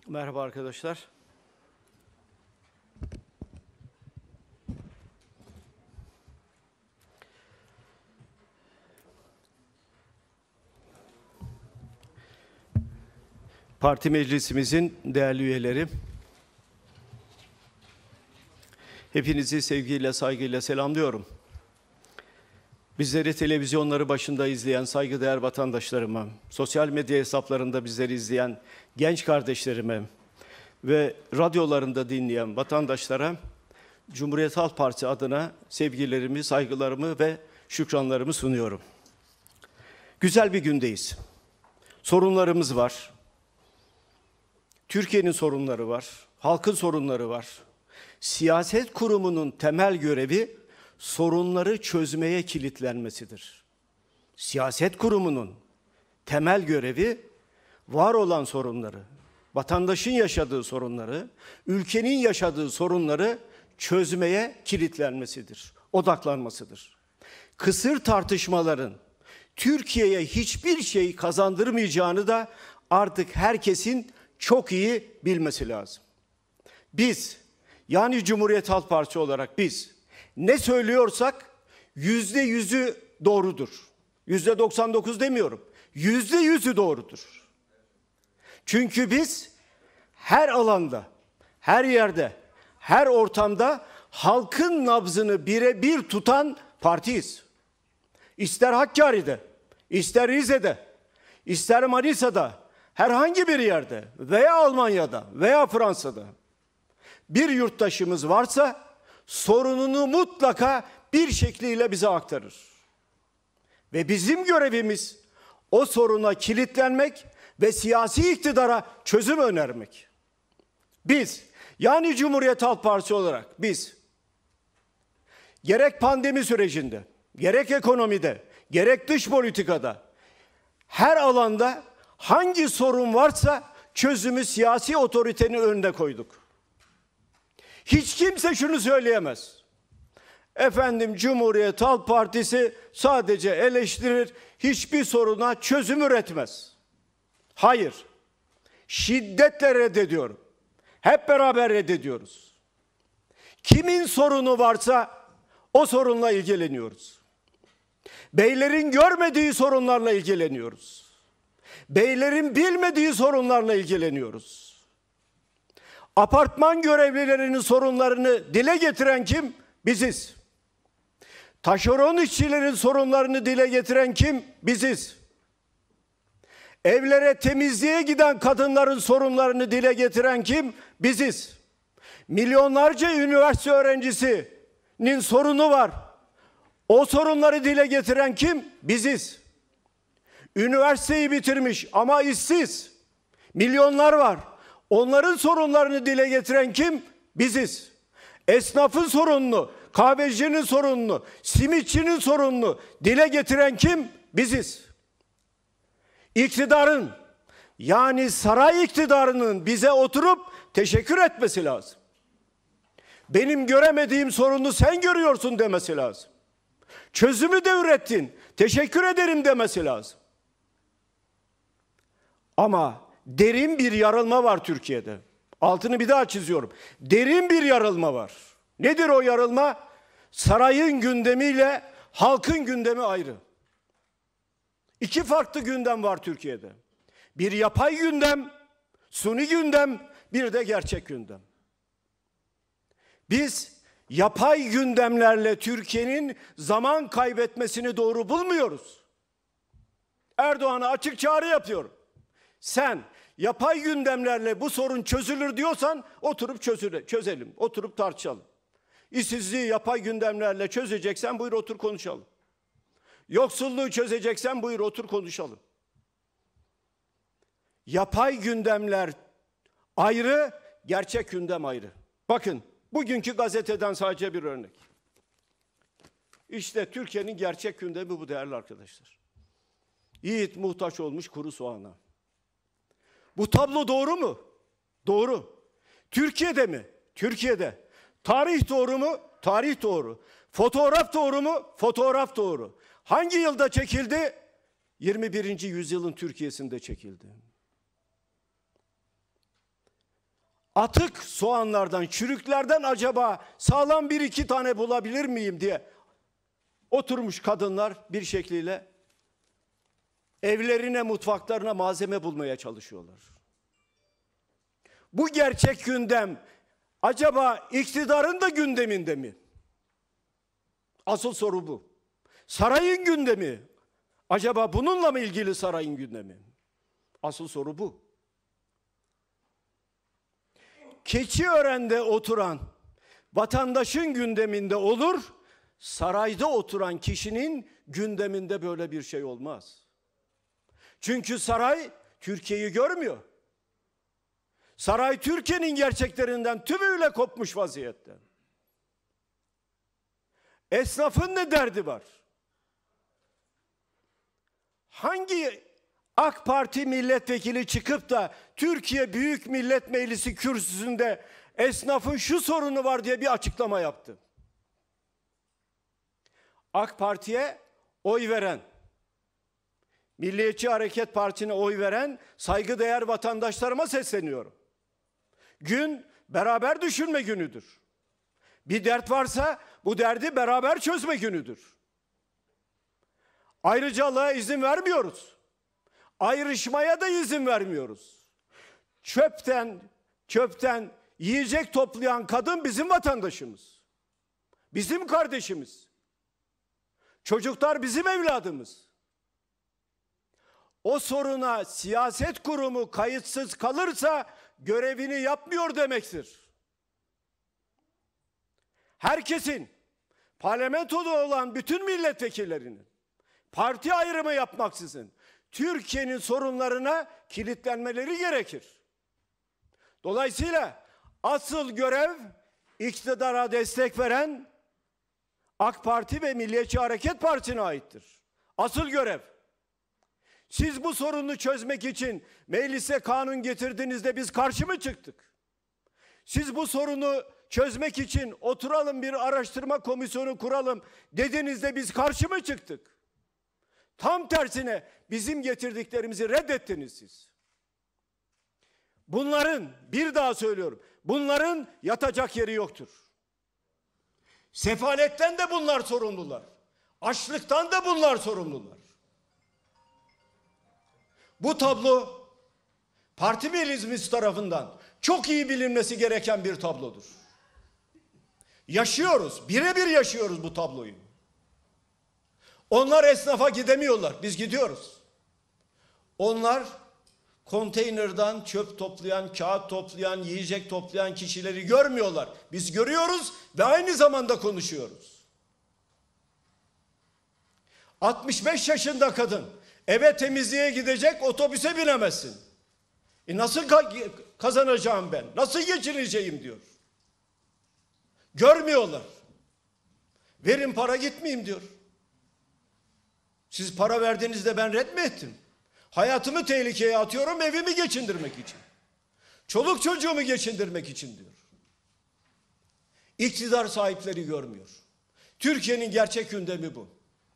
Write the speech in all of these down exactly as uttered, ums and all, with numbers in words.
Merhaba arkadaşlar. Parti meclisimizin değerli üyeleri, hepinizi sevgiyle, saygıyla selamlıyorum. Bizleri televizyonları başında izleyen saygıdeğer vatandaşlarıma, sosyal medya hesaplarında bizleri izleyen genç kardeşlerime ve radyolarında dinleyen vatandaşlara Cumhuriyet Halk Partisi adına sevgilerimi, saygılarımı ve şükranlarımı sunuyorum. Güzel bir gündeyiz. Sorunlarımız var. Türkiye'nin sorunları var, halkın sorunları var. Siyaset kurumunun temel görevi sorunları çözmeye kilitlenmesidir. Siyaset kurumunun temel görevi var olan sorunları, vatandaşın yaşadığı sorunları, ülkenin yaşadığı sorunları çözmeye kilitlenmesidir, odaklanmasıdır. Kısır tartışmaların Türkiye'ye hiçbir şey kazandırmayacağını da artık herkesin çok iyi bilmesi lazım. Biz, yani Cumhuriyet Halk Partisi olarak biz ne söylüyorsak yüzde yüzü doğrudur. Yüzde doksan dokuz demiyorum. Yüzde yüzü doğrudur. Çünkü biz her alanda, her yerde, her ortamda halkın nabzını birebir tutan partiyiz. İster Hakkari'de, ister Rize'de, ister Manisa'da, herhangi bir yerde veya Almanya'da veya Fransa'da bir yurttaşımız varsa sorununu mutlaka bir şekliyle bize aktarır. Ve bizim görevimiz o soruna kilitlenmek ve siyasi iktidara çözüm önermek. Biz, yani Cumhuriyet Halk Partisi olarak biz gerek pandemi sürecinde, gerek ekonomide, gerek dış politikada her alanda hangi sorun varsa çözümü siyasi otoritenin önüne koyduk. Hiç kimse şunu söyleyemez. Efendim Cumhuriyet Halk Partisi sadece eleştirir, hiçbir soruna çözüm üretmez. Hayır. Şiddetle reddediyorum. Hep beraber reddediyoruz. Kimin sorunu varsa o sorunla ilgileniyoruz. Beylerin görmediği sorunlarla ilgileniyoruz. Beylerin bilmediği sorunlarla ilgileniyoruz. Apartman görevlilerinin sorunlarını dile getiren kim? Biziz. Taşeron işçilerin sorunlarını dile getiren kim? Biziz. Evlere temizliğe giden kadınların sorunlarını dile getiren kim? Biziz. Milyonlarca üniversite öğrencisinin sorunu var. O sorunları dile getiren kim? Biziz. Üniversiteyi bitirmiş ama işsiz milyonlar var. Onların sorunlarını dile getiren kim? Biziz. Esnafın sorununu, kahvecinin sorununu, simitçinin sorununu dile getiren kim? Biziz. İktidarın, yani saray iktidarının bize oturup teşekkür etmesi lazım. Benim göremediğim sorunu sen görüyorsun demesi lazım. Çözümü de ürettin, teşekkür ederim demesi lazım. Ama derin bir yarılma var Türkiye'de. Altını bir daha çiziyorum. Derin bir yarılma var. Nedir o yarılma? Sarayın gündemiyle halkın gündemi ayrı. İki farklı gündem var Türkiye'de. Bir yapay gündem, suni gündem, bir de gerçek gündem. Biz yapay gündemlerle Türkiye'nin zaman kaybetmesini doğru bulmuyoruz. Erdoğan'a açık çağrı yapıyorum. Sen yapay gündemlerle bu sorun çözülür diyorsan oturup çözüle, çözelim, oturup tartışalım. İşsizliği yapay gündemlerle çözeceksen buyur otur konuşalım. Yoksulluğu çözeceksen buyur otur konuşalım. Yapay gündemler ayrı, gerçek gündem ayrı. Bakın bugünkü gazeteden sadece bir örnek. İşte Türkiye'nin gerçek gündemi bu değerli arkadaşlar. Yiğit muhtaç olmuş kuru soğana. Bu tablo doğru mu? Doğru. Türkiye'de mi? Türkiye'de. Tarih doğru mu? Tarih doğru. Fotoğraf doğru mu? Fotoğraf doğru. Hangi yılda çekildi? yirmi birinci yüzyılın Türkiye'sinde çekildi. atık soğanlardan, çürüklerden acaba sağlam bir iki tane bulabilir miyim diye oturmuş kadınlar bir şekliyle evlerine, mutfaklarına malzeme bulmaya çalışıyorlar. Bu gerçek gündem acaba iktidarın da gündeminde mi? Asıl soru bu. Sarayın gündemi acaba bununla mı ilgili sarayın gündemi? Asıl soru bu. Keçiören'de oturan vatandaşın gündeminde olur, sarayda oturan kişinin gündeminde böyle bir şey olmaz. Çünkü saray Türkiye'yi görmüyor. Saray Türkiye'nin gerçeklerinden tümüyle kopmuş vaziyette. Esnafın ne derdi var? Hangi AK Parti milletvekili çıkıp da Türkiye Büyük Millet Meclisi kürsüsünde esnafın şu sorunu var diye bir açıklama yaptı? AK Parti'ye oy veren, Milliyetçi Hareket Partisi'ne oy veren saygıdeğer vatandaşlarıma sesleniyorum. Gün beraber düşünme günüdür. Bir dert varsa bu derdi beraber çözme günüdür. Ayrıcalığa izin vermiyoruz. Ayrışmaya da izin vermiyoruz. Çöpten, çöpten yiyecek toplayan kadın bizim vatandaşımız. Bizim kardeşimiz. Çocuklar bizim evladımız. O soruna siyaset kurumu kayıtsız kalırsa görevini yapmıyor demektir. Herkesin, parlamentoda olan bütün milletvekillerinin parti ayrımı yapmaksızın Türkiye'nin sorunlarına kilitlenmeleri gerekir. Dolayısıyla asıl görev iktidara destek veren AK Parti ve Milliyetçi Hareket Partisi'ne aittir. Asıl görev. Siz bu sorunu çözmek için meclise kanun getirdiğinizde biz karşı mı çıktık? Siz bu sorunu çözmek için oturalım bir araştırma komisyonu kuralım dediğinizde biz karşı mı çıktık? Tam tersine bizim getirdiklerimizi reddettiniz siz. Bunların, bir daha söylüyorum, bunların yatacak yeri yoktur. Sefaletten de bunlar sorumlular. Açlıktan da bunlar sorumlular. Bu tablo parti meclisimiz tarafından çok iyi bilinmesi gereken bir tablodur. Yaşıyoruz, birebir yaşıyoruz bu tabloyu. Onlar esnafa gidemiyorlar, biz gidiyoruz. Onlar konteynerden çöp toplayan, kağıt toplayan, yiyecek toplayan kişileri görmüyorlar. Biz görüyoruz ve aynı zamanda konuşuyoruz. altmış beş yaşında kadın eve temizliğe gidecek, otobüse binemezsin. E nasıl kazanacağım ben? Nasıl geçineceğim diyor. Görmüyorlar. Verin para gitmeyeyim diyor. Siz para verdiğinizde ben red mi ettim? Hayatımı tehlikeye atıyorum evimi geçindirmek için. Çoluk çocuğumu geçindirmek için diyor. İktidar sahipleri görmüyor. Türkiye'nin gerçek gündemi bu.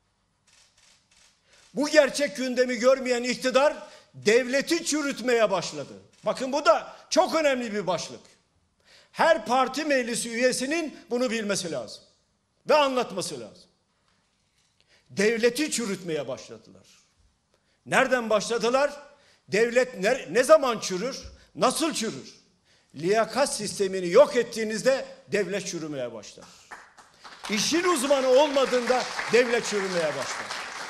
Bu gerçek gündemi görmeyen iktidar devleti çürütmeye başladı. Bakın bu da çok önemli bir başlık. Her parti meclisi üyesinin bunu bilmesi lazım. Ve anlatması lazım. Devleti çürütmeye başladılar. Nereden başladılar? Devlet ne, ne zaman çürür? Nasıl çürür? Liyakat sistemini yok ettiğinizde devlet çürümeye başlar. İşin uzmanı olmadığında devlet çürümeye başlar.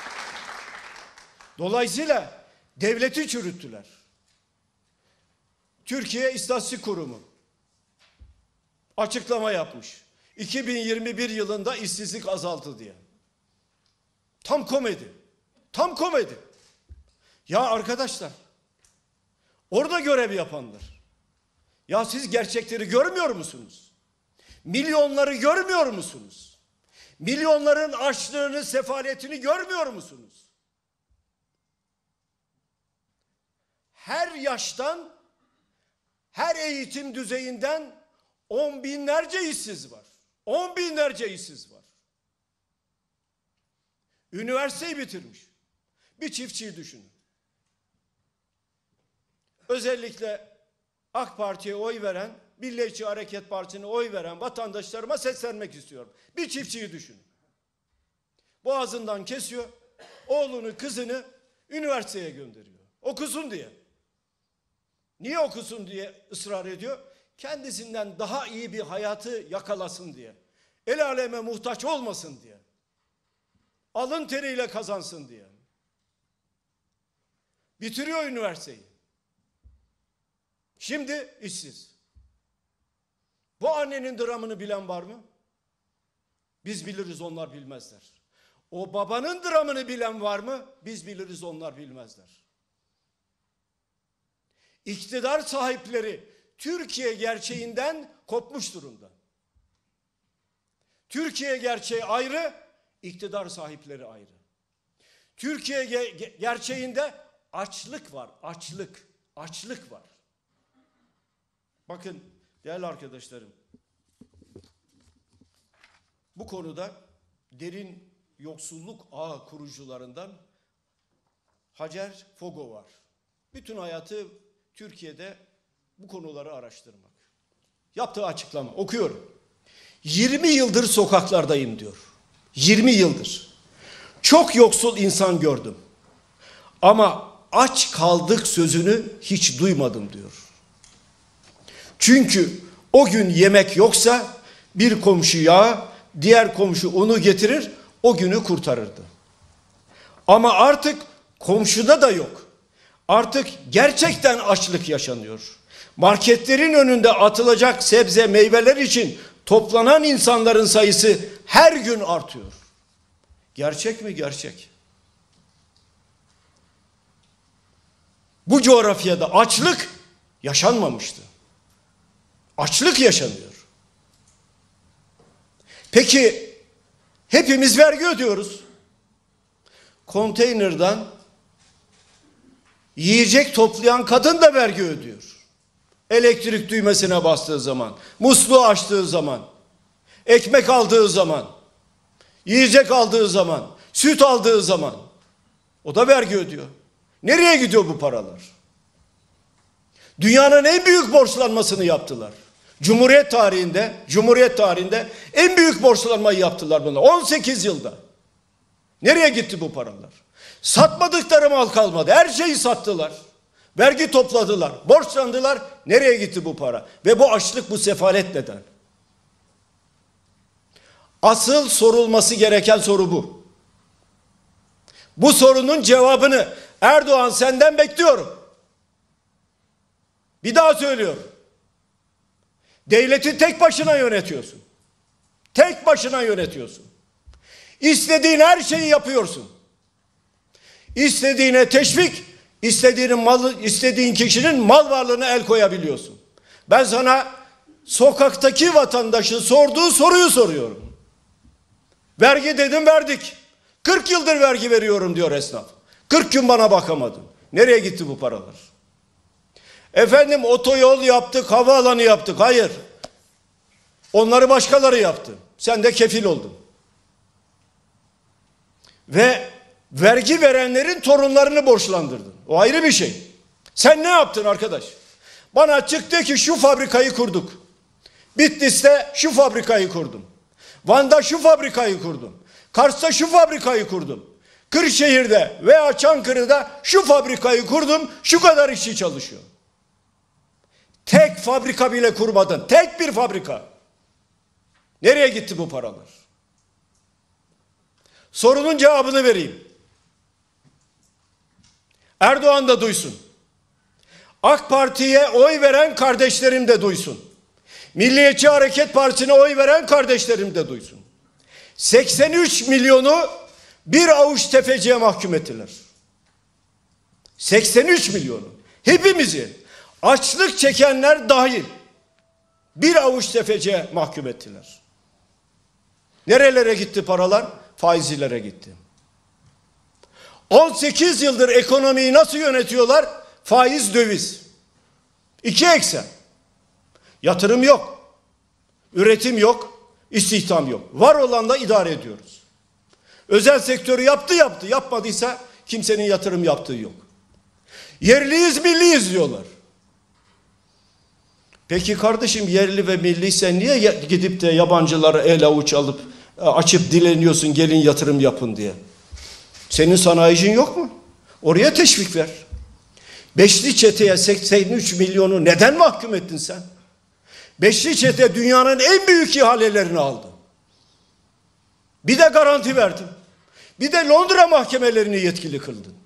Dolayısıyla devleti çürüttüler. Türkiye İstatistik Kurumu açıklama yapmış. iki bin yirmi bir yılında işsizlik azaldı diye. Tam komedi. Tam komedi. Ya arkadaşlar, orada görev yapanlar, ya siz gerçekleri görmüyor musunuz? Milyonları görmüyor musunuz? Milyonların açlığını, sefaletini görmüyor musunuz? Her yaştan, her eğitim düzeyinden on binlerce işsiz var. On binlerce işsiz var. Üniversiteyi bitirmiş. Bir çiftçiyi düşünün. Özellikle AK Parti'ye oy veren, Milliyetçi Hareket Partisi'ne oy veren vatandaşlarıma seslenmek istiyorum. Bir çiftçiyi düşünün. Boğazından kesiyor, oğlunu, kızını üniversiteye gönderiyor. Okusun diye. Niye okusun diye ısrar ediyor? Kendisinden daha iyi bir hayatı yakalasın diye. El aleme muhtaç olmasın diye. Alın teriyle kazansın diye. Bitiriyor üniversiteyi. Şimdi işsiz. Bu annenin dramını bilen var mı? Biz biliriz, onlar bilmezler. O babanın dramını bilen var mı? Biz biliriz, onlar bilmezler. İktidar sahipleri Türkiye gerçeğinden kopmuş durumda. Türkiye gerçeği ayrı, iktidar sahipleri ayrı. Türkiye ge- gerçeğinde açlık var, açlık, açlık var. Bakın değerli arkadaşlarım, bu konuda derin yoksulluk ağı kurucularından Hacer Fogo var. Bütün hayatı Türkiye'de bu konuları araştırmak. Yaptığı açıklama, okuyorum. yirmi yıldır sokaklardayım diyor. yirmi yıldır. Çok yoksul insan gördüm. Ama aç kaldık sözünü hiç duymadım diyor. Çünkü o gün yemek yoksa bir komşu yağı, diğer komşu unu getirir, o günü kurtarırdı. Ama artık komşuda da yok. Artık gerçekten açlık yaşanıyor. Marketlerin önünde atılacak sebze, meyveler için toplanan insanların sayısı her gün artıyor. Gerçek mi? Gerçek. Bu coğrafyada açlık yaşanmamıştı. Açlık yaşanıyor. Peki hepimiz vergi ödüyoruz. Konteynerden yiyecek toplayan kadın da vergi ödüyor. Elektrik düğmesine bastığı zaman, musluğu açtığı zaman, ekmek aldığı zaman, yiyecek aldığı zaman, süt aldığı zaman o da vergi ödüyor. Nereye gidiyor bu paralar? Dünyanın en büyük borçlanmasını yaptılar. Cumhuriyet tarihinde, Cumhuriyet tarihinde en büyük borçlanmayı yaptılar bunlar. on sekiz yılda. Nereye gitti bu paralar? Satmadıkları mal kalmadı. Her şeyi sattılar. Vergi topladılar, borçlandılar. Nereye gitti bu para? Ve bu açlık, bu sefalet neden? Asıl sorulması gereken soru bu. Bu sorunun cevabını Erdoğan senden bekliyorum. Bir daha söylüyorum. Devleti tek başına yönetiyorsun. Tek başına yönetiyorsun. İstediğin her şeyi yapıyorsun. İstediğine teşvik, istediğin malı, istediğin kişinin mal varlığına el koyabiliyorsun. Ben sana sokaktaki vatandaşın sorduğu soruyu soruyorum. Vergi dedim, verdik. kırk yıldır vergi veriyorum diyor esnaf. kırk gün bana bakamadın. Nereye gitti bu paralar? Efendim otoyol yaptık, havaalanı yaptık. Hayır. Onları başkaları yaptı. Sen de kefil oldun. Ve vergi verenlerin torunlarını borçlandırdın. O ayrı bir şey. Sen ne yaptın arkadaş? Bana çıktı ki şu fabrikayı kurduk. Bitlis'te şu fabrikayı kurdum. Van'da şu fabrikayı kurdum. Kars'ta şu fabrikayı kurdum. Kırşehir'de veya Çankırı'da şu fabrikayı kurdum. Şu kadar işçi çalışıyor. Tek fabrika bile kurmadın. Tek bir fabrika. Nereye gitti bu paralar? Sorunun cevabını vereyim. Erdoğan da duysun. AK Parti'ye oy veren kardeşlerim de duysun. Milliyetçi Hareket Partisi'ne oy veren kardeşlerim de duysun. seksen üç milyonu bir avuç tefeciye mahkum ettiler. seksen üç milyonu. Hepimizi, açlık çekenler dahil, bir avuç tefeciye mahkum ettiler. Nerelere gitti paralar? Faizlilere gitti. on sekiz yıldır ekonomiyi nasıl yönetiyorlar? Faiz, döviz. İki eksen. Yatırım yok. Üretim yok. İstihdam yok. Var olanla idare ediyoruz. Özel sektörü yaptı yaptı. Yapmadıysa kimsenin yatırım yaptığı yok. Yerliyiz, milliyiz diyorlar. Peki kardeşim, yerli ve milli sen niye gidip de yabancılara el avuç alıp açıp dileniyorsun, gelin yatırım yapın diye? Senin sanayicin yok mu? Oraya teşvik ver. Beşli çeteye seksen üç milyonu neden mahkum ettin sen? Beşli çete dünyanın en büyük ihalelerini aldı. Bir de garanti verdin. Bir de Londra mahkemelerini yetkili kıldın.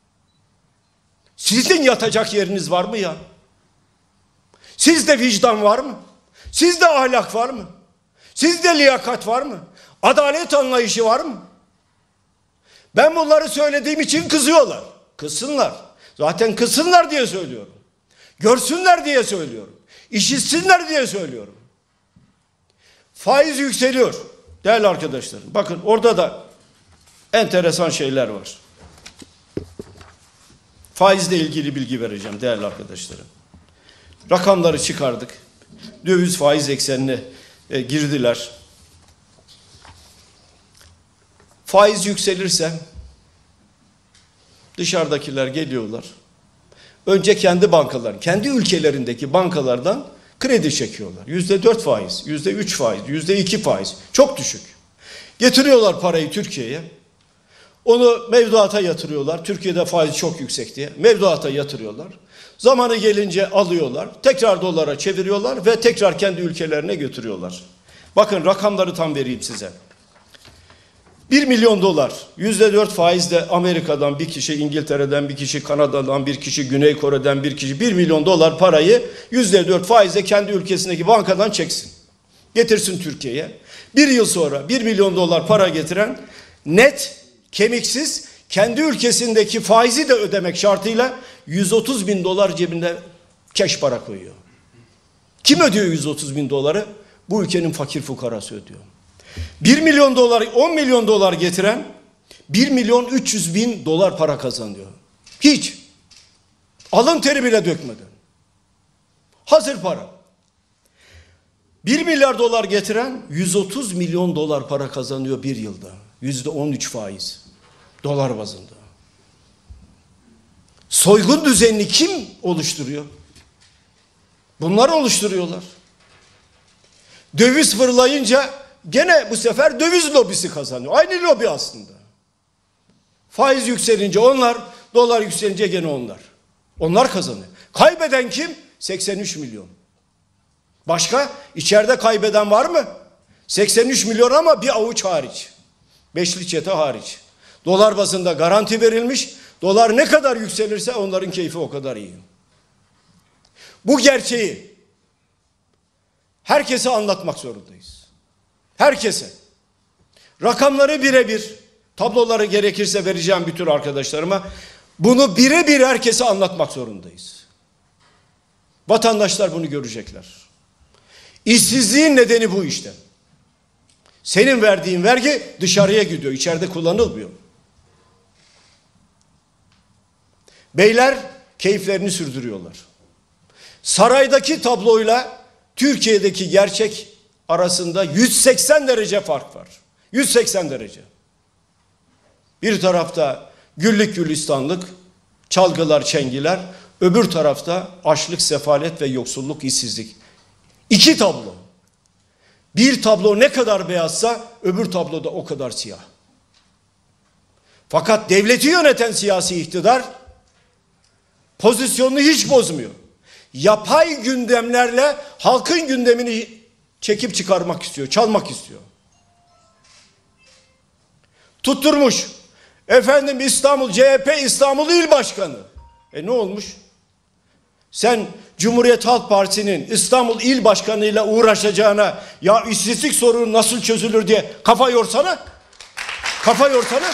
Sizin yatacak yeriniz var mı ya? Sizde vicdan var mı? Sizde ahlak var mı? Sizde liyakat var mı? Adalet anlayışı var mı? Ben bunları söylediğim için kızıyorlar. Kızsınlar. Zaten kızsınlar diye söylüyorum. Görsünler diye söylüyorum. İşitsinler diye söylüyorum. Faiz yükseliyor. Değerli arkadaşlarım, bakın orada da enteresan şeyler var. Faizle ilgili bilgi vereceğim değerli arkadaşlarım. Rakamları çıkardık. Döviz faiz eksenine e, girdiler. Faiz yükselirse dışarıdakiler geliyorlar. Önce kendi bankalar, kendi ülkelerindeki bankalardan kredi çekiyorlar. Yüzde dört faiz, yüzde üç faiz, yüzde iki faiz. Çok düşük. Getiriyorlar parayı Türkiye'ye. Onu mevduata yatırıyorlar. Türkiye'de faiz çok yüksek diye. Mevduata yatırıyorlar. Zamanı gelince alıyorlar. Tekrar dolara çeviriyorlar ve tekrar kendi ülkelerine götürüyorlar. Bakın rakamları tam vereyim size. bir milyon dolar, yüzde dört faizle Amerika'dan bir kişi, İngiltere'den bir kişi, Kanada'dan bir kişi, Güney Kore'den bir kişi bir milyon dolar parayı yüzde dört faizle kendi ülkesindeki bankadan çeksin. Getirsin Türkiye'ye. Bir yıl sonra bir milyon dolar para getiren net, kemiksiz, kendi ülkesindeki faizi de ödemek şartıyla yüz otuz bin dolar cebinde keş para koyuyor. Kim ödüyor yüz otuz bin doları? Bu ülkenin fakir fukarası ödüyor. bir milyon dolar, on milyon dolar getiren bir milyon üç yüz bin dolar para kazanıyor. Hiç. Alın teri bile dökmeden. Hazır para. bir milyar dolar getiren yüz otuz milyon dolar para kazanıyor bir yılda. yüzde on üç faiz. Dolar bazında. Soygun düzenini kim oluşturuyor? Bunlar oluşturuyorlar. Döviz fırlayınca gene bu sefer döviz lobisi kazanıyor. Aynı lobi aslında. Faiz yükselince onlar, dolar yükselince gene onlar. Onlar kazanıyor. Kaybeden kim? seksen üç milyon. Başka? İçeride kaybeden var mı? seksen üç milyon ama bir avuç hariç. Beşli çete hariç. Dolar bazında garanti verilmiş. Dolar ne kadar yükselirse onların keyfi o kadar iyi. Bu gerçeği herkese anlatmak zorundayız. Herkese. Rakamları birebir, tabloları gerekirse vereceğim bütün arkadaşlarıma. Bunu birebir herkese anlatmak zorundayız. Vatandaşlar bunu görecekler. İşsizliğin nedeni bu işte. Senin verdiğin vergi dışarıya gidiyor, içeride kullanılmıyor. Beyler keyiflerini sürdürüyorlar. Saraydaki tabloyla Türkiye'deki gerçek arasında yüz seksen derece fark var. yüz seksen derece. Bir tarafta güllük gülistanlık, çalgılar, çengiler, öbür tarafta açlık, sefalet ve yoksulluk, işsizlik. İki tablo. Bir tablo ne kadar beyazsa öbür tabloda o kadar siyah. Fakat devleti yöneten siyasi iktidar pozisyonunu hiç bozmuyor. Yapay gündemlerle halkın gündemini çekip çıkarmak istiyor, çalmak istiyor. Tutturmuş. Efendim İstanbul, C H P İstanbul İl Başkanı. E ne olmuş? Sen Cumhuriyet Halk Partisi'nin İstanbul İl Başkanı'yla uğraşacağına ya işsizlik sorunu nasıl çözülür diye kafa yorsana. Kafa yorsana.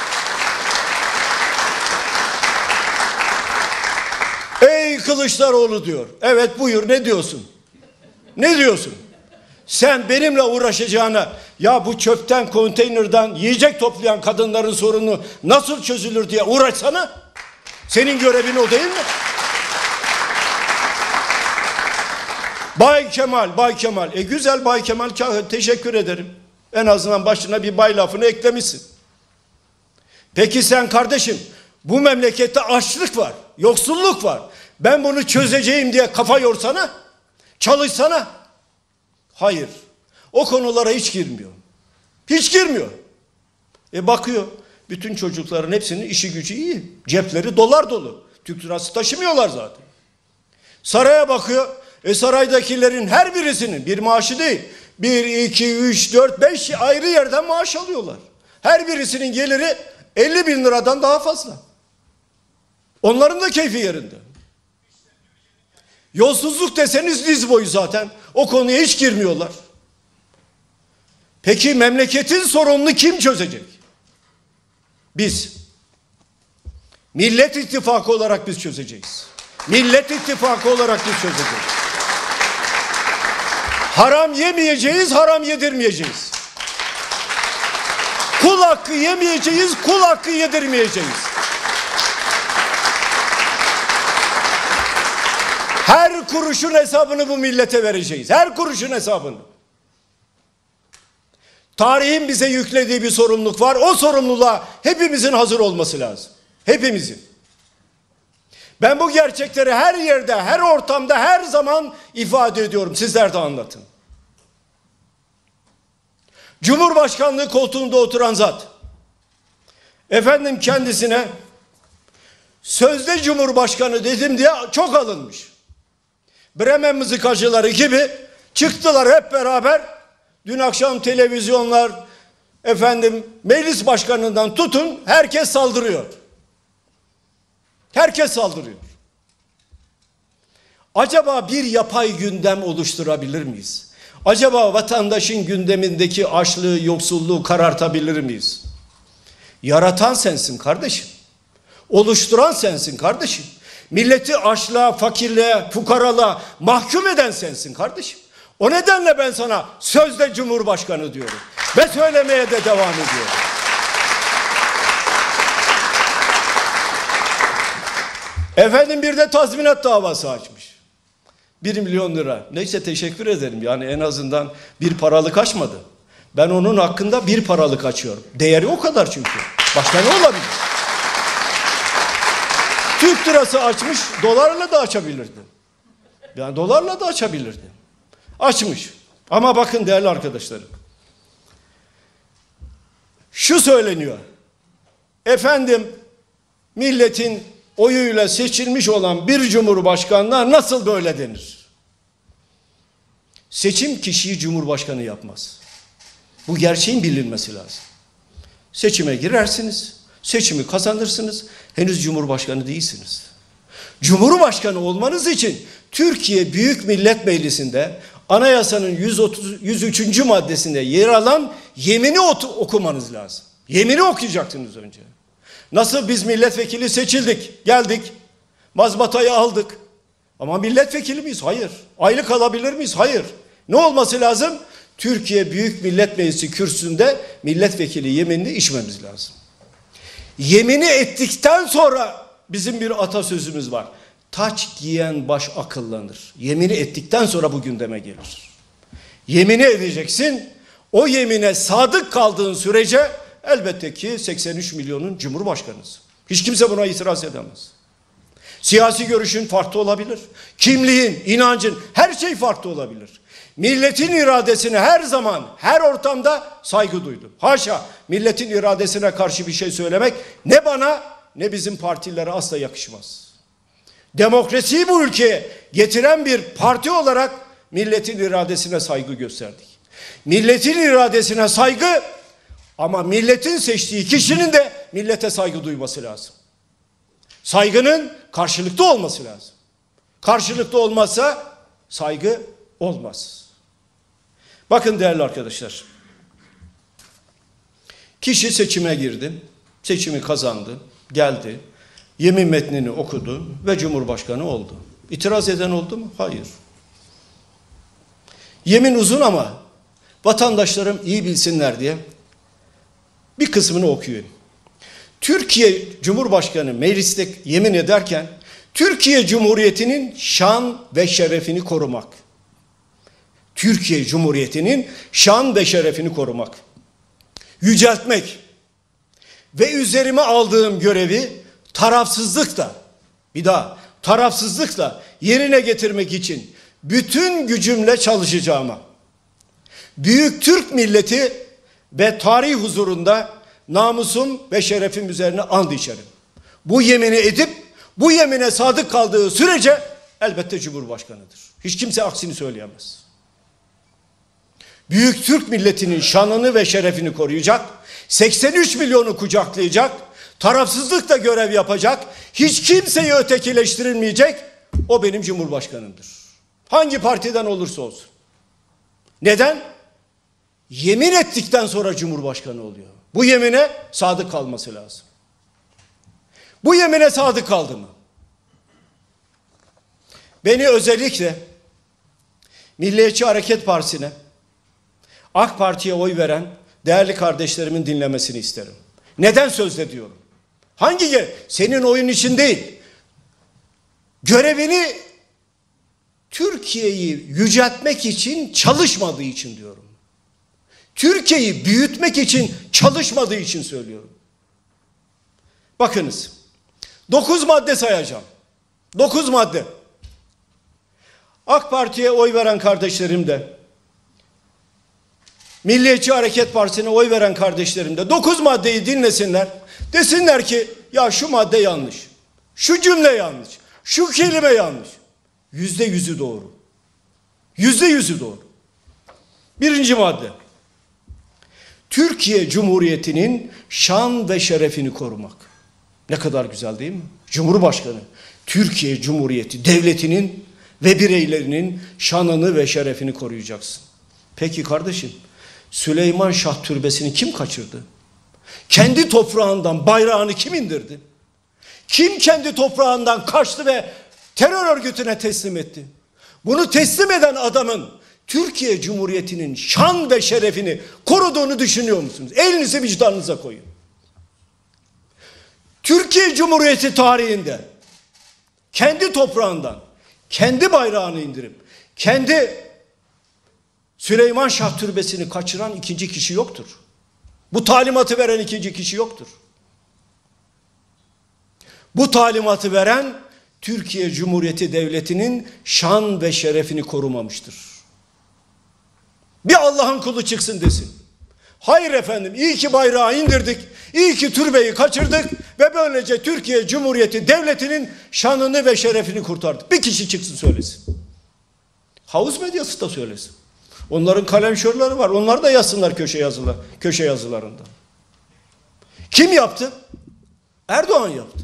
Ey Kılıçdaroğlu diyor. Evet buyur, ne diyorsun? Ne diyorsun? Sen benimle uğraşacağına ya bu çöpten, konteynerden yiyecek toplayan kadınların sorunu nasıl çözülür diye uğraşsana. Senin görevin o değil mi? Bay Kemal, Bay Kemal. E güzel Bay Kemal, teşekkür ederim. En azından başına bir bay lafını eklemişsin. Peki sen kardeşim, bu memlekette açlık var, yoksulluk var. Ben bunu çözeceğim diye kafa yorsana. Çalışsana. Hayır. O konulara hiç girmiyor. Hiç girmiyor. E bakıyor. Bütün çocukların hepsinin işi gücü iyi. Cepleri dolar dolu. Türk lirası taşımıyorlar zaten. Saraya bakıyor. E saraydakilerin her birisinin bir maaşı değil. Bir, iki, üç, dört, beş ayrı yerden maaş alıyorlar. Her birisinin geliri elli bin liradan daha fazla. Onların da keyfi yerinde. Yolsuzluk deseniz diz boyu zaten. O konuya hiç girmiyorlar. Peki memleketin sorununu kim çözecek? Biz. Millet İttifakı olarak biz çözeceğiz. Millet İttifakı olarak biz çözeceğiz. Haram yemeyeceğiz, haram yedirmeyeceğiz. Kul hakkı yemeyeceğiz, kul hakkı yedirmeyeceğiz. Her kuruşun hesabını bu millete vereceğiz. Her kuruşun hesabını. Tarihin bize yüklediği bir sorumluluk var. O sorumluluğa hepimizin hazır olması lazım. Hepimizin. Ben bu gerçekleri her yerde, her ortamda, her zaman ifade ediyorum. Sizler de anlatın. Cumhurbaşkanlığı koltuğunda oturan zat, efendim kendisine sözde Cumhurbaşkanı dedim diye çok alınmış. Bremen mızıkacıları gibi çıktılar hep beraber. Dün akşam televizyonlar, efendim meclis başkanından tutun, herkes saldırıyor. Herkes saldırıyor. Acaba bir yapay gündem oluşturabilir miyiz? Acaba vatandaşın gündemindeki açlığı, yoksulluğu karartabilir miyiz? Yaratan sensin kardeşim. Oluşturan sensin kardeşim. Milleti açlığa, fakirliğe, fukaralığa mahkum eden sensin kardeşim. O nedenle ben sana sözde Cumhurbaşkanı diyorum. Ve söylemeye de devam ediyorum. Efendim bir de tazminat davası açmış. Bir milyon lira. Neyse teşekkür ederim. Yani en azından bir paralık açmadı. Ben onun hakkında bir paralık açıyorum. Değeri o kadar çünkü. Başka ne olabilir? Türk lirası açmış, dolarla da açabilirdi. Yani dolarla da açabilirdi. Açmış. Ama bakın değerli arkadaşlarım. Şu söyleniyor. Efendim milletin oyuyla seçilmiş olan bir cumhurbaşkanına nasıl böyle denir? Seçim kişiyi cumhurbaşkanı yapmaz. Bu gerçeğin bilinmesi lazım. Seçime girersiniz, seçimi kazanırsınız, henüz cumhurbaşkanı değilsiniz. Cumhurbaşkanı olmanız için Türkiye Büyük Millet Meclisi'nde Anayasanın yüz otuz, yüz üçüncü maddesinde yer alan yemini okumanız lazım. Yemini okuyacaksınız önce. Nasıl biz milletvekili seçildik, geldik, mazbatayı aldık. Ama milletvekili miyiz? Hayır. Aylık alabilir miyiz? Hayır. Ne olması lazım? Türkiye Büyük Millet Meclisi kürsüsünde milletvekili yeminini içmemiz lazım. Yemini ettikten sonra bizim bir atasözümüz var. Taç giyen baş akıllanır. Yemini ettikten sonra bu gündeme gelir. Yemini edeceksin. O yemine sadık kaldığın sürece elbette ki seksen üç milyonun cumhurbaşkanısın. Hiç kimse buna itiraz edemez. Siyasi görüşün farklı olabilir. Kimliğin, inancın, her şey farklı olabilir. Milletin iradesine her zaman, her ortamda saygı duydum. Haşa, milletin iradesine karşı bir şey söylemek ne bana ne bizim partilere asla yakışmaz. Demokrasiyi bu ülkeye getiren bir parti olarak milletin iradesine saygı gösterdik. Milletin iradesine saygı, ama milletin seçtiği kişinin de millete saygı duyması lazım. Saygının karşılıklı olması lazım. Karşılıklı olmazsa saygı olmaz. Bakın değerli arkadaşlar. Kişi seçime girdi. Seçimi kazandı. Geldi. Yemin metnini okudu ve Cumhurbaşkanı oldu. İtiraz eden oldu mu? Hayır. Yemin uzun ama vatandaşlarım iyi bilsinler diye bir kısmını okuyayım. Türkiye Cumhurbaşkanı mecliste yemin ederken Türkiye Cumhuriyeti'nin şan ve şerefini korumak. Türkiye Cumhuriyeti'nin şan ve şerefini korumak. Yüceltmek. Ve üzerime aldığım görevi tarafsızlıkla, bir daha tarafsızlıkla yerine getirmek için bütün gücümle çalışacağıma, büyük Türk milleti ve tarih huzurunda namusum ve şerefim üzerine and içerim. Bu yemini edip bu yemine sadık kaldığı sürece elbette Cumhurbaşkanıdır. Hiç kimse aksini söyleyemez. Büyük Türk milletinin şanını ve şerefini koruyacak, seksen üç milyonu kucaklayacak, tarafsızlıkla görev yapacak, hiç kimseyi ötekileştirilmeyecek, o benim Cumhurbaşkanımdır. Hangi partiden olursa olsun. Neden? Yemin ettikten sonra Cumhurbaşkanı oluyor. Bu yemine sadık kalması lazım. Bu yemine sadık kaldı mı? Beni özellikle Milliyetçi Hareket Partisi'ne, AK Parti'ye oy veren değerli kardeşlerimin dinlemesini isterim. Neden sözde diyorum? Hangi görev? Senin oyun için değil. Görevini Türkiye'yi yüceltmek için çalışmadığı için diyorum. Türkiye'yi büyütmek için çalışmadığı için söylüyorum. Bakınız. Dokuz madde sayacağım. Dokuz madde. AK Parti'ye oy veren kardeşlerim de, Milliyetçi Hareket Partisi'ne oy veren kardeşlerim de dokuz maddeyi dinlesinler. Desinler ki ya şu madde yanlış. Şu cümle yanlış. Şu kelime yanlış. Yüzde yüzü doğru. Yüzde yüzü doğru. Birinci madde. Türkiye Cumhuriyeti'nin şan ve şerefini korumak. Ne kadar güzel değil mi? Cumhurbaşkanı, Türkiye Cumhuriyeti devletinin ve bireylerinin şanını ve şerefini koruyacaksın. Peki kardeşim, Süleyman Şah Türbesi'ni kim kaçırdı? Kendi toprağından bayrağını kim indirdi? Kim kendi toprağından kaçtı ve terör örgütüne teslim etti? Bunu teslim eden adamın Türkiye Cumhuriyeti'nin şan ve şerefini koruduğunu düşünüyor musunuz? Elinizi vicdanınıza koyun. Türkiye Cumhuriyeti tarihinde kendi toprağından kendi bayrağını indirip kendi Süleyman Şah Türbesi'ni kaçıran ikinci kişi yoktur. Bu talimatı veren ikinci kişi yoktur. Bu talimatı veren Türkiye Cumhuriyeti Devleti'nin şan ve şerefini korumamıştır. Bir Allah'ın kulu çıksın desin. Hayır efendim, iyi ki bayrağı indirdik, iyi ki türbeyi kaçırdık ve böylece Türkiye Cumhuriyeti Devleti'nin şanını ve şerefini kurtardık. Bir kişi çıksın söylesin. Havuz medyası da söylesin. Onların kalemşörleri var. Onlar da yazsınlar köşe yazılar, köşe yazılarında. Kim yaptı? Erdoğan yaptı.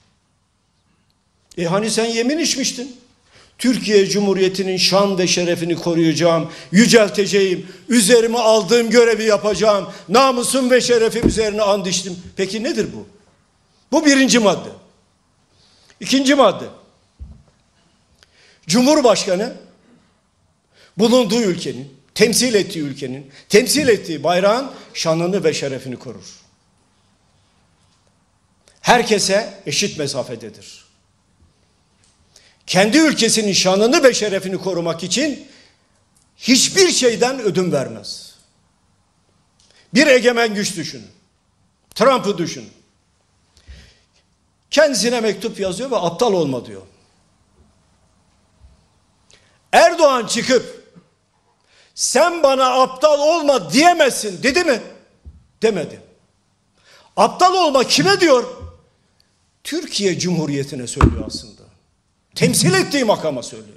E hani sen yemin içmiştin? Türkiye Cumhuriyeti'nin şan ve şerefini koruyacağım, yücelteceğim, üzerime aldığım görevi yapacağım, namusum ve şerefim üzerine and içtim. Peki nedir bu? Bu birinci madde. İkinci madde. Cumhurbaşkanı bulunduğu ülkenin, temsil ettiği ülkenin, temsil ettiği bayrağın şanını ve şerefini korur. Herkese eşit mesafededir. Kendi ülkesinin şanını ve şerefini korumak için hiçbir şeyden ödün vermez. Bir egemen güç düşünün. Trump'ı düşünün. Kendisine mektup yazıyor ve aptal olma diyor. Erdoğan çıkıp sen bana aptal olma diyemezsin dedi mi? Demedi. Aptal olma kime diyor? Türkiye Cumhuriyeti'ne söylüyor aslında. Temsil ettiği makama söylüyor.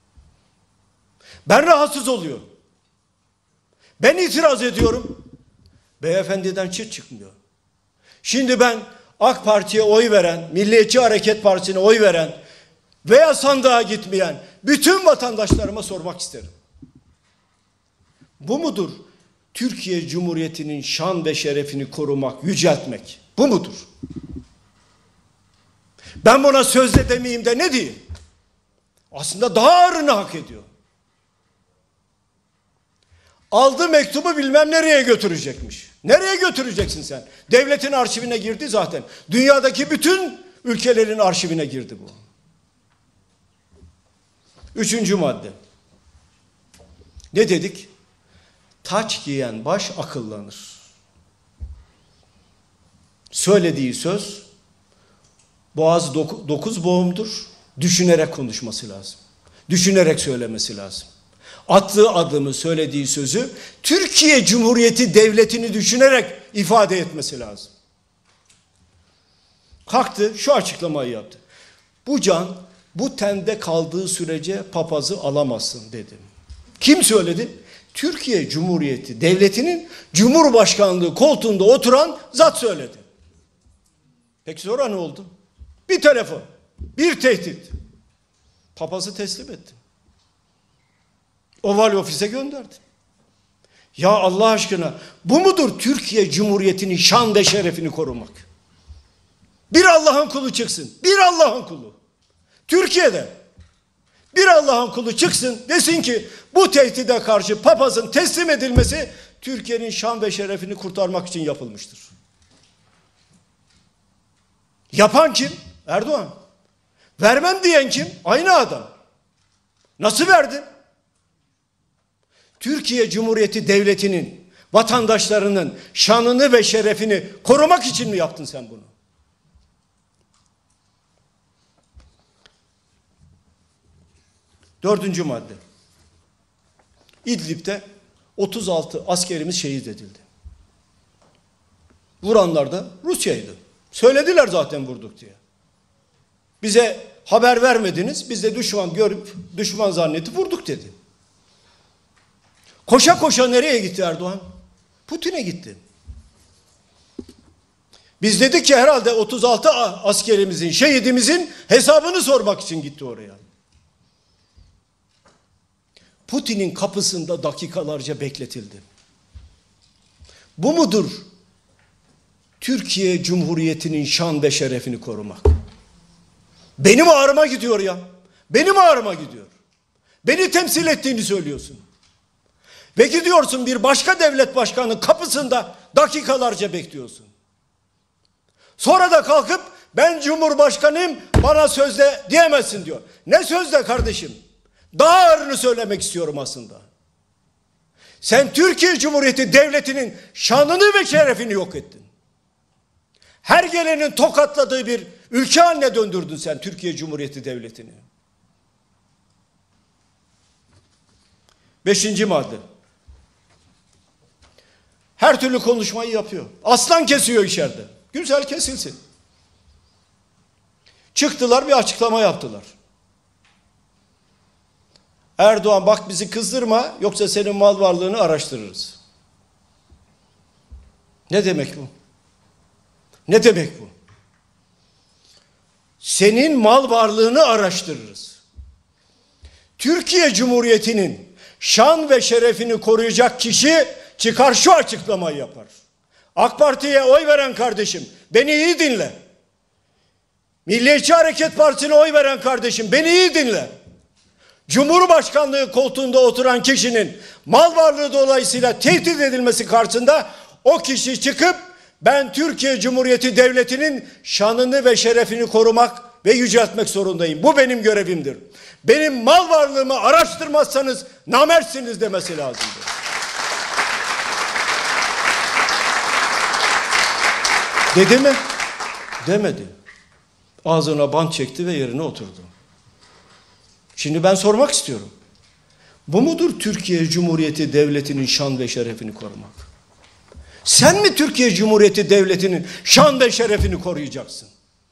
Ben rahatsız oluyorum. Ben itiraz ediyorum. Beyefendiden çıt çıkmıyor. Şimdi ben AK Parti'ye oy veren, Milliyetçi Hareket Partisi'ne oy veren veya sandığa gitmeyen bütün vatandaşlarıma sormak isterim. Bu mudur Türkiye Cumhuriyeti'nin şan ve şerefini korumak, yüceltmek? Bu mudur? Ben buna sözle demeyeyim de ne diyeyim? Aslında daha ağırını hak ediyor. Aldı mektubu bilmem nereye götürecekmiş. Nereye götüreceksin sen? Devletin arşivine girdi zaten. Dünyadaki bütün ülkelerin arşivine girdi bu. Üçüncü madde. Ne dedik? Taç giyen baş akıllanır. Söylediği söz boğaz doku, dokuz boğumdur. Düşünerek konuşması lazım. düşünerek söylemesi lazım. Attığı adımı, söylediği sözü Türkiye Cumhuriyeti Devleti'ni düşünerek ifade etmesi lazım. Kalktı, şu açıklamayı yaptı. Bu can bu tende kaldığı sürece papazı alamazsın dedi. Kim söyledi? Türkiye Cumhuriyeti Devleti'nin Cumhurbaşkanlığı koltuğunda oturan zat söyledi. Peki sonra ne oldu? Bir telefon, bir tehdit. Papazı teslim etti. Oval Ofis'e gönderdi. Ya Allah aşkına, bu mudur Türkiye Cumhuriyeti'nin şan ve şerefini korumak? Bir Allah'ın kulu çıksın, bir Allah'ın kulu. Türkiye'de bir Allah'ın kulu çıksın, desin ki bu tehdide karşı papazın teslim edilmesi Türkiye'nin şan ve şerefini kurtarmak için yapılmıştır. Yapan kim? Erdoğan. Vermem diyen kim? Aynı adam. Nasıl verdin? Türkiye Cumhuriyeti Devleti'nin, vatandaşlarının şanını ve şerefini korumak için mi yaptın sen bunu? Dördüncü madde. İdlib'de otuz altı askerimiz şehit edildi. Vuranlar da Rusya'ydı. Söylediler zaten vurduk diye. Bize haber vermediniz, biz de düşman görüp düşman zannedip vurduk dedi. Koşa koşa nereye gitti Erdoğan? Putin'e gitti. Biz dedik ki herhalde otuz altı askerimizin, şehidimizin hesabını sormak için gitti oraya. Putin'in kapısında dakikalarca bekletildi. Bu mudur Türkiye Cumhuriyeti'nin şan ve şerefini korumak? Benim ağrıma gidiyor ya. Benim ağrıma gidiyor. Beni temsil ettiğini söylüyorsun. Ve gidiyorsun bir başka devlet başkanının kapısında dakikalarca bekliyorsun. Sonra da kalkıp ben Cumhurbaşkanıyım, bana sözde diyemezsin diyor. Ne sözde kardeşim? Daha ağırını söylemek istiyorum aslında. Sen Türkiye Cumhuriyeti Devleti'nin şanını ve şerefini yok ettin. Her gelenin tokatladığı bir ülke haline döndürdün sen Türkiye Cumhuriyeti Devleti'ni. Beşinci madde. Her türlü konuşmayı yapıyor. Aslan kesiyor içeride. Güzel kesilsin. Çıktılar, bir açıklama yaptılar. Erdoğan bak bizi kızdırma, yoksa senin mal varlığını araştırırız. Ne demek bu? Ne demek bu? Senin mal varlığını araştırırız. Türkiye Cumhuriyeti'nin şan ve şerefini koruyacak kişi çıkar şu açıklamayı yapar. AK Parti'ye oy veren kardeşim, beni iyi dinle. Milliyetçi Hareket Partisi'ne oy veren kardeşim, beni iyi dinle. Cumhurbaşkanlığı koltuğunda oturan kişinin mal varlığı dolayısıyla tehdit edilmesi karşısında o kişi çıkıp ben Türkiye Cumhuriyeti Devleti'nin şanını ve şerefini korumak ve yüceltmek zorundayım. Bu benim görevimdir. Benim mal varlığımı araştırmazsanız namertsiniz demesi lazımdır. Dedi mi? Demedi. Ağzına bant çekti ve yerine oturdu. Şimdi ben sormak istiyorum. Bu mudur Türkiye Cumhuriyeti Devleti'nin şan ve şerefini korumak? Sen mi Türkiye Cumhuriyeti Devleti'nin şan ve şerefini koruyacaksın?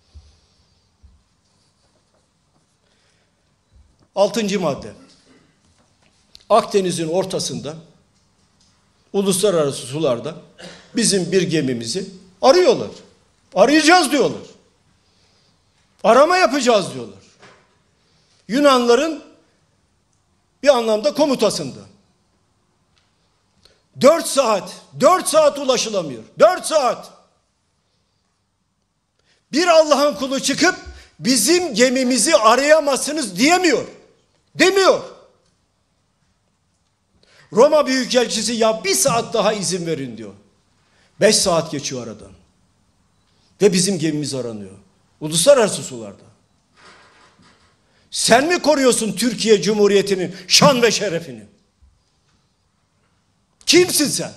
Altıncı madde. Akdeniz'in ortasında, uluslararası sularda bizim bir gemimizi arıyorlar. Arayacağız diyorlar. Arama yapacağız diyorlar. Yunanların bir anlamda komutasında. Dört saat, dört saat ulaşılamıyor. Dört saat. Bir Allah'ın kulu çıkıp bizim gemimizi arayamazsınız diyemiyor. Demiyor. Roma Büyükelçisi ya bir saat daha izin verin diyor. Beş saat geçiyor aradan. Ve bizim gemimiz aranıyor. Uluslararası sularda. Sen mi koruyorsun Türkiye Cumhuriyeti'nin şan ve şerefini? Kimsin sen?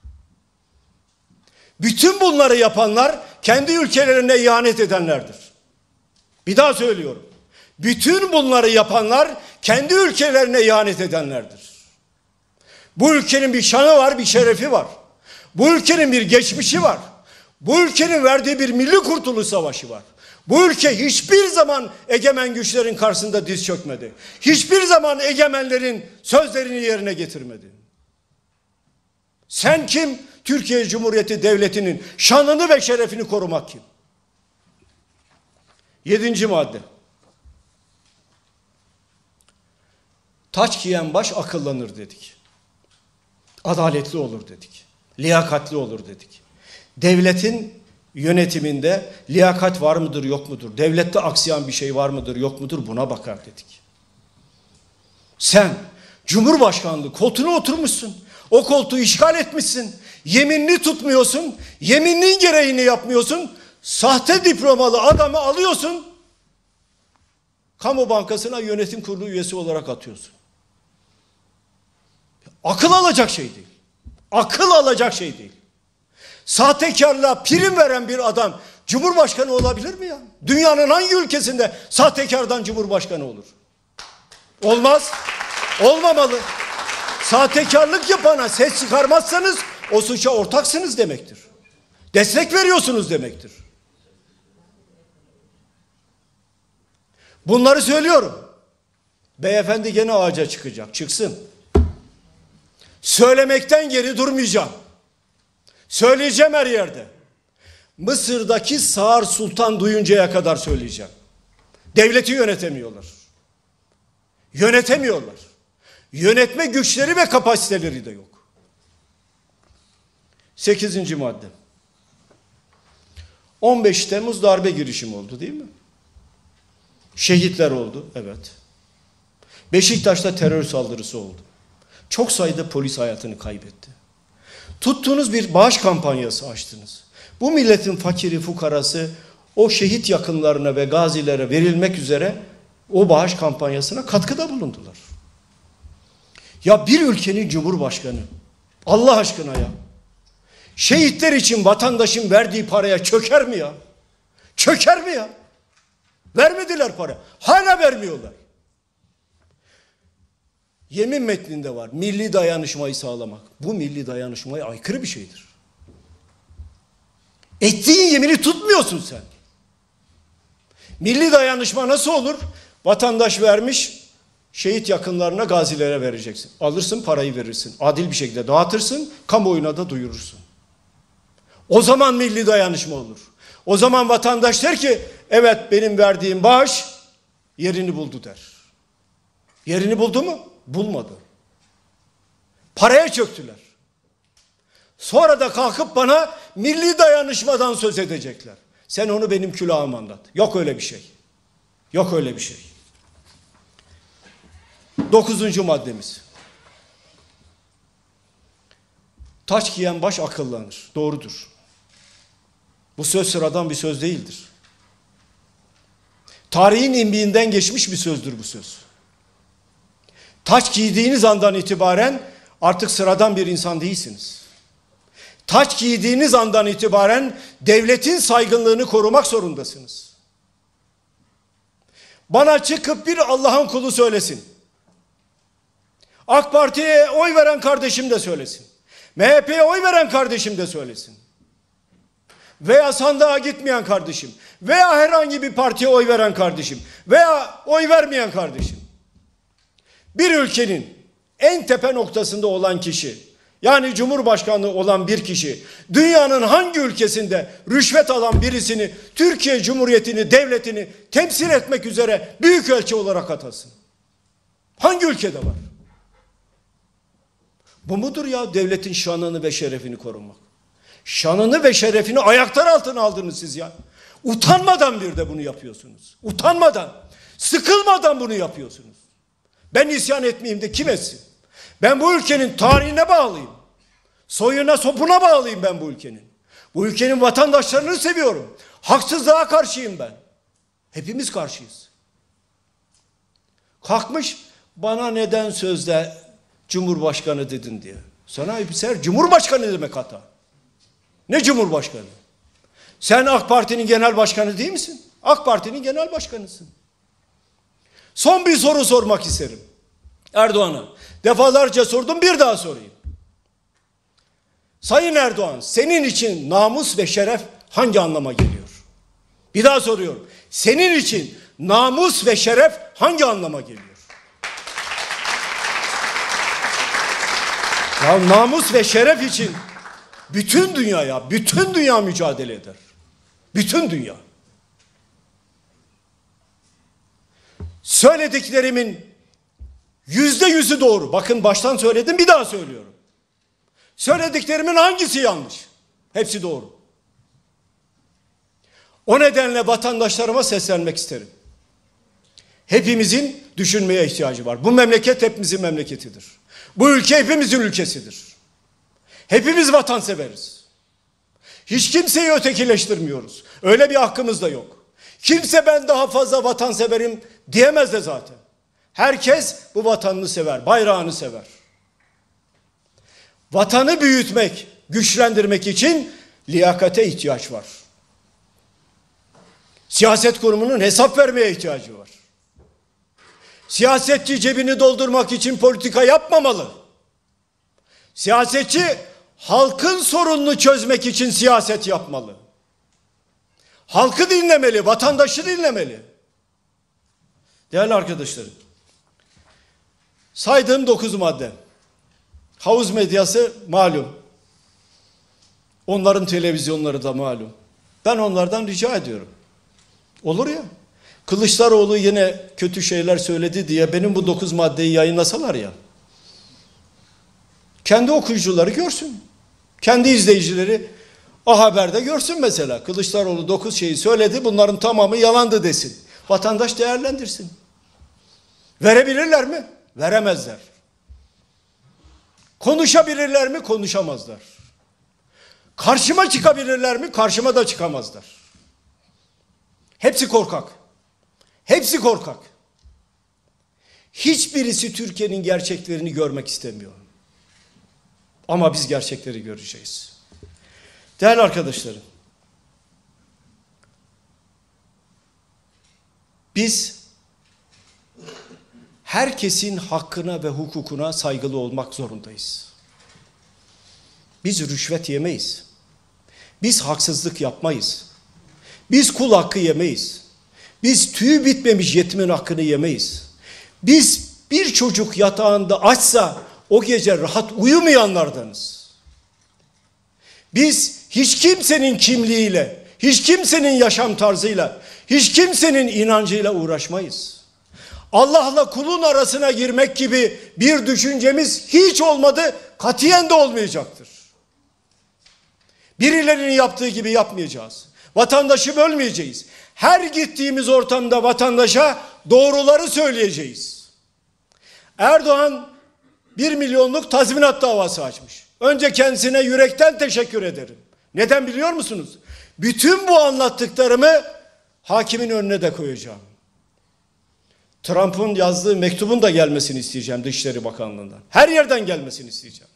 Bütün bunları yapanlar kendi ülkelerine ihanet edenlerdir. Bir daha söylüyorum. Bütün bunları yapanlar kendi ülkelerine ihanet edenlerdir. Bu ülkenin bir şanı var, bir şerefi var. Bu ülkenin bir geçmişi var. Bu ülkenin verdiği bir milli kurtuluş savaşı var. Bu ülke hiçbir zaman egemen güçlerin karşısında diz çökmedi. Hiçbir zaman egemenlerin sözlerini yerine getirmedi. Sen kim? Türkiye Cumhuriyeti Devleti'nin şanını ve şerefini korumak kim? Yedinci madde. Taç giyen baş akıllanır dedik. Adaletli olur dedik. Liyakatli olur dedik. Devletin yönetiminde liyakat var mıdır yok mudur? Devlette aksayan bir şey var mıdır yok mudur? Buna bakar dedik. Sen Cumhurbaşkanlığı koltuğuna oturmuşsun. O koltuğu işgal etmişsin. Yeminini tutmuyorsun. Yemininin gereğini yapmıyorsun. Sahte diplomalı adamı alıyorsun. Kamu bankasına yönetim kurulu üyesi olarak atıyorsun. Akıl alacak şey değil. Akıl alacak şey değil. Sahtekarlığa prim veren bir adam Cumhurbaşkanı olabilir mi ya? Dünyanın hangi ülkesinde sahtekardan Cumhurbaşkanı olur? Olmaz. Olmamalı. Sahtekarlık yapana ses çıkarmazsanız o suça ortaksınız demektir. Destek veriyorsunuz demektir. Bunları söylüyorum. Beyefendi gene ağaca çıkacak. Çıksın. Söylemekten geri durmayacağım. Söyleyeceğim her yerde. Mısır'daki Sağır Sultan duyuncaya kadar söyleyeceğim. Devleti yönetemiyorlar. Yönetemiyorlar. Yönetme güçleri ve kapasiteleri de yok. Sekizinci madde. on beş Temmuz darbe girişimi oldu değil mi? Şehitler oldu, evet. Beşiktaş'ta terör saldırısı oldu. Çok sayıda polis hayatını kaybetti. Tuttuğunuz bir bağış kampanyası açtınız. Bu milletin fakiri, fukarası o şehit yakınlarına ve gazilere verilmek üzere o bağış kampanyasına katkıda bulundular. Ya bir ülkenin cumhurbaşkanı, Allah aşkına ya, şehitler için vatandaşın verdiği paraya çöker mi ya? Çöker mi ya? Vermediler para. Hala vermiyorlar. Yemin metninde var. Milli dayanışmayı sağlamak. Bu milli dayanışmaya aykırı bir şeydir. Ettiğin yemini tutmuyorsun sen. Milli dayanışma nasıl olur? Vatandaş vermiş, şehit yakınlarına, gazilere vereceksin. Alırsın, parayı verirsin. Adil bir şekilde dağıtırsın, kamuoyuna da duyurursun. O zaman milli dayanışma olur. O zaman vatandaş der ki, evet benim verdiğim bağış yerini buldu der. Yerini buldu mu? Bulmadı. Paraya çöktüler. Sonra da kalkıp bana milli dayanışmadan söz edecekler. Sen onu benim külahıma anlat. Yok öyle bir şey. Yok öyle bir şey. Dokuzuncu maddemiz. Taç giyen baş akıllanır. Doğrudur. Bu söz sıradan bir söz değildir. Tarihin imbiğinden geçmiş bir sözdür bu söz. Taç giydiğiniz andan itibaren artık sıradan bir insan değilsiniz. Taç giydiğiniz andan itibaren devletin saygınlığını korumak zorundasınız. Bana çıkıp bir Allah'ın kulu söylesin. AK Parti'ye oy veren kardeşim de söylesin. M H P'ye oy veren kardeşim de söylesin. Veya sandığa gitmeyen kardeşim. Veya herhangi bir partiye oy veren kardeşim. Veya oy vermeyen kardeşim. Bir ülkenin en tepe noktasında olan kişi, yani Cumhurbaşkanlığı olan bir kişi, dünyanın hangi ülkesinde rüşvet alan birisini, Türkiye Cumhuriyeti'ni, devletini temsil etmek üzere büyükelçi olarak atasın? Hangi ülkede var? Bu mudur ya devletin şanını ve şerefini korumak? Şanını ve şerefini ayaklar altına aldınız siz ya. Utanmadan bir de bunu yapıyorsunuz. Utanmadan, sıkılmadan bunu yapıyorsunuz. Ben isyan etmeyeyim de kim etsin? Ben bu ülkenin tarihine bağlıyım. Soyuna sopuna bağlıyım ben bu ülkenin. Bu ülkenin vatandaşlarını seviyorum. Haksızlığa karşıyım ben. Hepimiz karşıyız. Kalkmış bana neden sözde Cumhurbaşkanı dedin diye. Sana ser Cumhurbaşkanı demek hata. Ne Cumhurbaşkanı? Sen AK Parti'nin genel başkanı değil misin? AK Parti'nin genel başkanısın. Son bir soru sormak isterim Erdoğan'a. Defalarca sordum, bir daha sorayım. Sayın Erdoğan, senin için namus ve şeref hangi anlama geliyor? Bir daha soruyorum. Senin için namus ve şeref hangi anlama geliyor? Ya namus ve şeref için bütün dünyaya, bütün dünya mücadele eder. Bütün dünya. Söylediklerimin yüzde yüzü doğru. Bakın baştan söyledim, bir daha söylüyorum. Söylediklerimin hangisi yanlış? Hepsi doğru. O nedenle vatandaşlarıma seslenmek isterim. Hepimizin düşünmeye ihtiyacı var. Bu memleket hepimizin memleketidir. Bu ülke hepimizin ülkesidir. Hepimiz vatanseveriz. Hiç kimseyi ötekileştirmiyoruz. Öyle bir hakkımız da yok. Kimse ben daha fazla vatanseverim diyemez de zaten. Herkes bu vatanını sever, bayrağını sever. Vatanı büyütmek, güçlendirmek için liyakate ihtiyaç var. Siyaset kurumunun hesap vermeye ihtiyacı var. Siyasetçi cebini doldurmak için politika yapmamalı. Siyasetçi halkın sorununu çözmek için siyaset yapmalı. Halkı dinlemeli, vatandaşı dinlemeli. Değerli arkadaşlarım, saydığım dokuz madde. Havuz medyası malum. Onların televizyonları da malum. Ben onlardan rica ediyorum. Olur ya, Kılıçdaroğlu yine kötü şeyler söyledi diye benim bu dokuz maddeyi yayınlasalar ya. Kendi okuyucuları görsün. Kendi izleyicileri o haberde görsün mesela. Kılıçdaroğlu dokuz şeyi söyledi, bunların tamamı yalandı desin. Vatandaş değerlendirsin. Verebilirler mi? Veremezler. Konuşabilirler mi? Konuşamazlar. Karşıma çıkabilirler mi? Karşıma da çıkamazlar. Hepsi korkak. Hepsi korkak. Hiçbirisi Türkiye'nin gerçeklerini görmek istemiyor. Ama biz gerçekleri göreceğiz. Değerli arkadaşlarım, biz herkesin hakkına ve hukukuna saygılı olmak zorundayız. Biz rüşvet yemeyiz. Biz haksızlık yapmayız. Biz kul hakkı yemeyiz. Biz tüyü bitmemiş yetimin hakkını yemeyiz. Biz bir çocuk yatağında açsa o gece rahat uyumayanlardanız. Biz hiç kimsenin kimliğiyle, hiç kimsenin yaşam tarzıyla, hiç kimsenin inancıyla uğraşmayız. Allah'la kulun arasına girmek gibi bir düşüncemiz hiç olmadı, katiyen de olmayacaktır. Birilerinin yaptığı gibi yapmayacağız. Vatandaşı bölmeyeceğiz. Her gittiğimiz ortamda vatandaşa doğruları söyleyeceğiz. Erdoğan bir milyonluk tazminat davası açmış. Önce kendisine yürekten teşekkür ederim. Neden biliyor musunuz? Bütün bu anlattıklarımı hakimin önüne de koyacağım. Trump'ın yazdığı mektubun da gelmesini isteyeceğim Dışişleri Bakanlığı'ndan. Her yerden gelmesini isteyeceğim.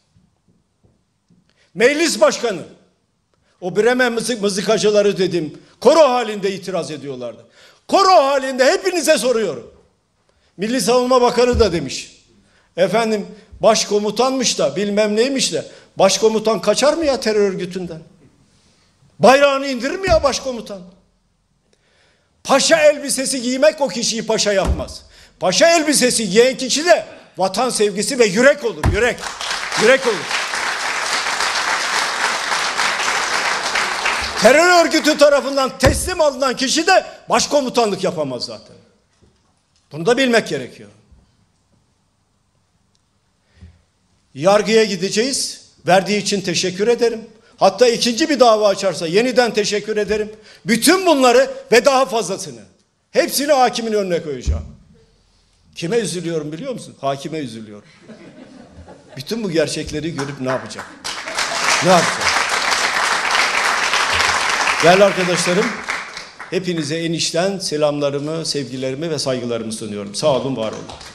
Meclis Başkanı, o Bremen mızık, mızıkacıları dedim, koro halinde itiraz ediyorlardı. Koro halinde hepinize soruyorum. Milli Savunma Bakanı da demiş. Efendim başkomutanmış da bilmem neymiş de başkomutan kaçar mı ya terör örgütünden? Bayrağını indirir mi ya başkomutan? Paşa elbisesi giymek o kişiyi paşa yapmaz. Paşa elbisesi giyen kişi de vatan sevgisi ve yürek olur, yürek. Yürek olur. Terör örgütü tarafından teslim alınan kişi de başkomutanlık yapamaz zaten. Bunu da bilmek gerekiyor. Yargıya gideceğiz. Verdiği için teşekkür ederim. Hatta ikinci bir dava açarsa yeniden teşekkür ederim. Bütün bunları ve daha fazlasını hepsini hakimin önüne koyacağım. Kime üzülüyorum biliyor musun? Hakime üzülüyorum. Bütün bu gerçekleri görüp ne yapacak? Ne yapacak? Değerli arkadaşlarım, hepinize en içten selamlarımı, sevgilerimi ve saygılarımı sunuyorum. Sağ olun, var olun.